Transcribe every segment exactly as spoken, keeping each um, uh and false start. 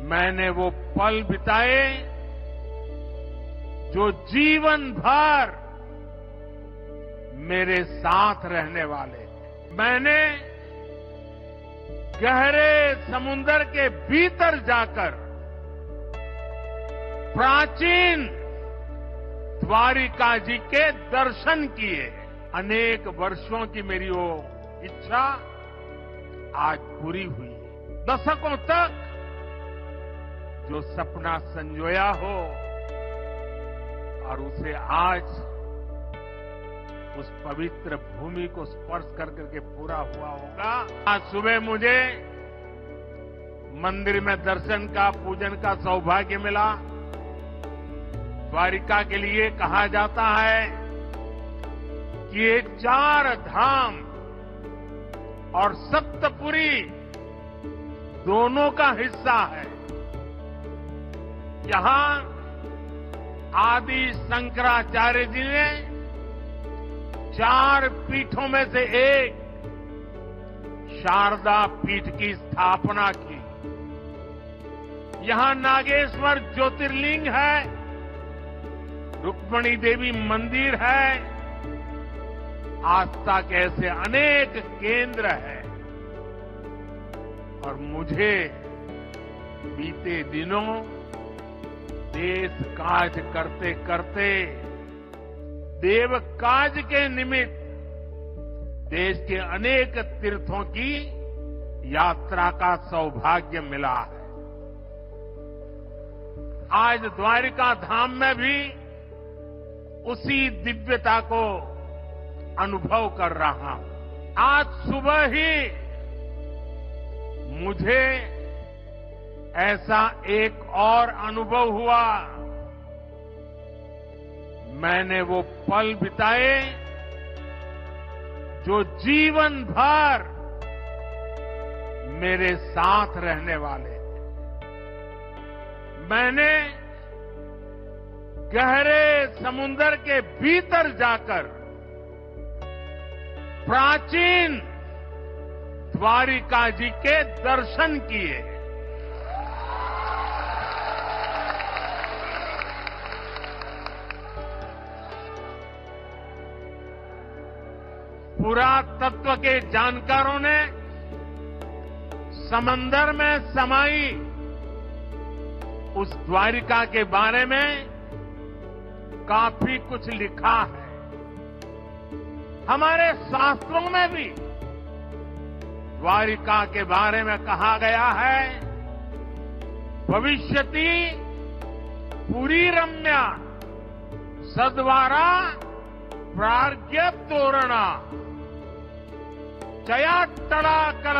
मैंने वो पल बिताए जो जीवन भर मेरे साथ रहने वाले हैं। मैंने गहरे समुंदर के भीतर जाकर प्राचीन द्वारिका जी के दर्शन किए। अनेक वर्षों की मेरी वो इच्छा आज पूरी हुई। दशकों तक जो सपना संजोया हो और उसे आज उस पवित्र भूमि को स्पर्श कर करके पूरा हुआ होगा। आज सुबह मुझे मंदिर में दर्शन का, पूजन का सौभाग्य मिला। द्वारिका के लिए कहा जाता है कि ये चार धाम और सप्तपुरी दोनों का हिस्सा है। यहां आदि शंकराचार्य जी ने चार पीठों में से एक शारदा पीठ की स्थापना की। यहां नागेश्वर ज्योतिर्लिंग है, रुक्मिणी देवी मंदिर है, आस्था के ऐसे अनेक केंद्र हैं। और मुझे बीते दिनों देश काज करते करते देव काज के निमित्त देश के अनेक तीर्थों की यात्रा का सौभाग्य मिला है। आज द्वारिका धाम में भी उसी दिव्यता को अनुभव कर रहा हूं। आज सुबह ही मुझे ऐसा एक और अनुभव हुआ। मैंने वो पल बिताए जो जीवन भर मेरे साथ रहने वाले हैं। मैंने गहरे समुंदर के भीतर जाकर प्राचीन द्वारिका जी के दर्शन किए। पुरातत्व के जानकारों ने समंदर में समाई उस द्वारिका के बारे में काफी कुछ लिखा है। हमारे शास्त्रों में भी द्वारिका के बारे में कहा गया है, भविष्यति पुरी रम्या सद्वारा प्राज्ञ तोरणा चयाट्टला कर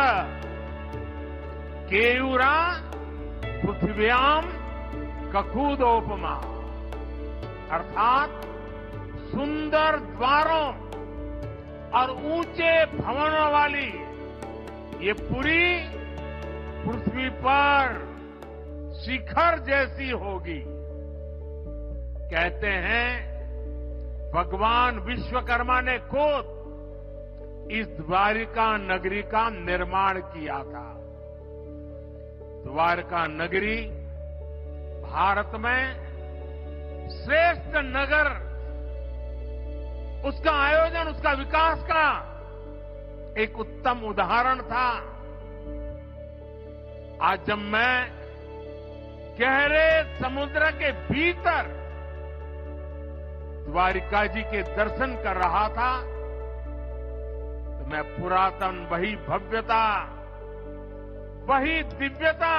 केयूरा पृथ्व्याम ककूदोपमा। अर्थात सुंदर द्वारों और ऊंचे भवनों वाली ये पुरी पृथ्वी पर शिखर जैसी होगी। कहते हैं भगवान विश्वकर्मा ने खुद इस द्वारिका नगरी का निर्माण किया था। द्वारका नगरी भारत में श्रेष्ठ नगर, उसका आयोजन, उसका विकास का एक उत्तम उदाहरण था। आज जब मैं गहरे समुद्र के भीतर द्वारिका जी के दर्शन कर रहा था तो मैं पुरातन वही भव्यता, वही दिव्यता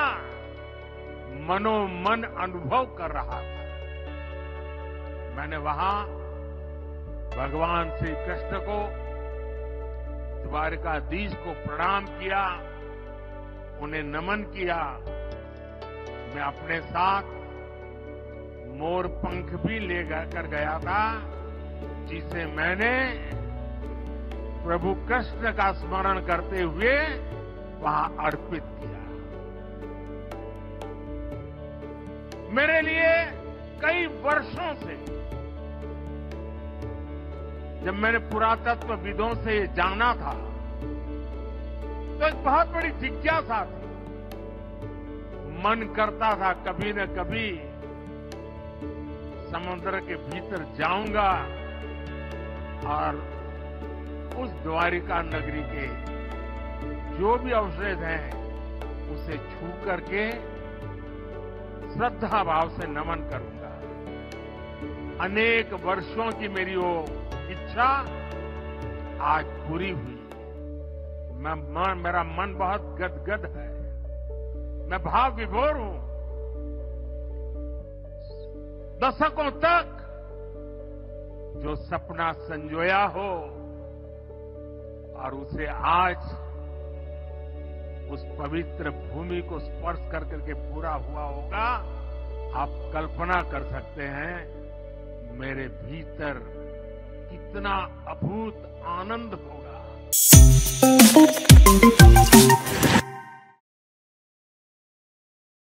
मनोमन अनुभव कर रहा था। मैंने वहां भगवान श्री कृष्ण को, द्वारिकाधीश को प्रणाम किया, उन्हें नमन किया। मैं अपने साथ मोर पंख भी ले कर गया था, जिसे मैंने प्रभु कृष्ण का स्मरण करते हुए वहां अर्पित किया। मेरे लिए कई वर्षों से, जब मैंने पुरातत्वविदों से जाना था तो एक बहुत बड़ी जिज्ञासा थी। मन करता था कभी न कभी समुद्र के भीतर जाऊंगा और उस द्वारिका नगरी के जो भी अवशेष हैं उसे छू करके श्रद्धा भाव से नमन करूंगा। अनेक वर्षों की मेरी वो इच्छा आज पूरी हुई। मैं मन, मेरा मन बहुत गदगद है, मैं भाव विभोर हूं। दशकों तक जो सपना संजोया हो और उसे आज उस पवित्र भूमि को स्पर्श कर करके पूरा हुआ होगा। आप कल्पना कर सकते हैं मेरे भीतर कितना अभूत आनंद होगा।